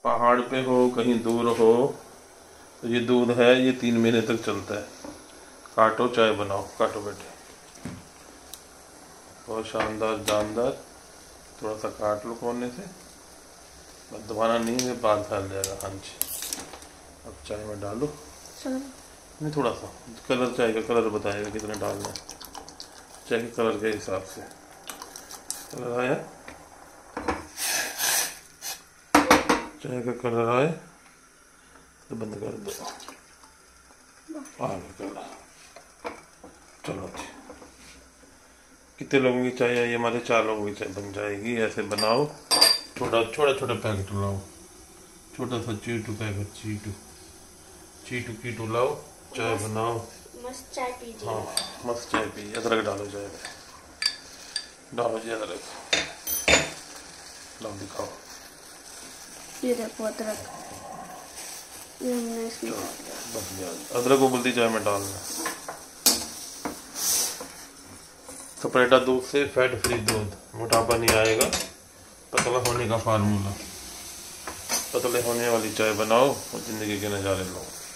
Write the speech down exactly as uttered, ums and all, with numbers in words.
पहाड़ पे हो कहीं दूर हो तो ये दूध है, ये तीन महीने तक चलता है। काटो चाय बनाओ, काटो बेटे, बहुत शानदार जानदार। थोड़ा सा काट लो कोने से, दबाना नहीं है, बाल फैल जाएगा। हाँ जी, अब चाय में डालो। नहीं, थोड़ा सा कलर, चाय का कलर बताएगा कितना डालना है, चाय के कलर के हिसाब से। कलर आया, चाय का कलर आए तो बंद कर दो। आ गया कलर, चलो जी। कितने लोगों की चाय आई? हमारे चार लोगों की चाय बन जाएगी। ऐसे बनाओ, छोटा छोटा छोटा पैकेट लाओ, छोटा सा चीटू पैकेट, चीटू चीटू कीटू लाओ, चाय बनाओ, मस्त चाय पीजिए। हाँ मस्त चाय पी। अदरक डालो चाय में, डालो जी अदरक, लो दिखाओ। ये देखो अदरक, ये हमने इसमें बढ़िया। अदरक उबलती चाय में डालना। सपरेटा दूध से फैट फ्री दूध, मोटापा नहीं आएगा, पतला होने का फार्मूला। पतले होने वाली चाय बनाओ और जिंदगी के नज़ारे लो।